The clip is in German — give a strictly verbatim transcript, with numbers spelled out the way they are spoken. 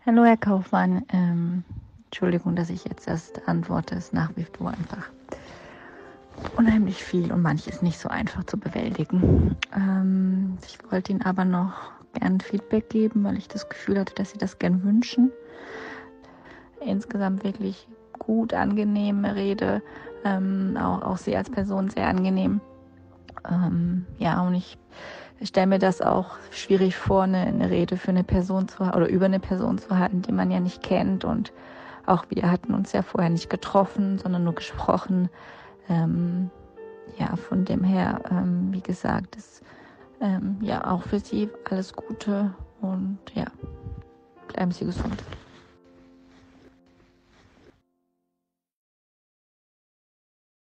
Hallo, Herr Kaufmann. Ähm, Entschuldigung, dass ich jetzt erst antworte. Es ist nach wie vor einfach unheimlich viel und manches nicht so einfach zu bewältigen. Ähm, ich wollte Ihnen aber noch gern Feedback geben, weil ich das Gefühl hatte, dass Sie das gern wünschen. Insgesamt wirklich gut, angenehme Rede, ähm, auch, auch Sie als Person sehr angenehm. Ähm, ja, und ich stelle mir das auch schwierig vor, eine, eine Rede für eine Person zu oder über eine Person zu halten, die man ja nicht kennt. Und auch wir hatten uns ja vorher nicht getroffen, sondern nur gesprochen. Ähm, ja, von dem her, ähm, wie gesagt, ist ähm, ja auch für Sie alles Gute und ja, bleiben Sie gesund.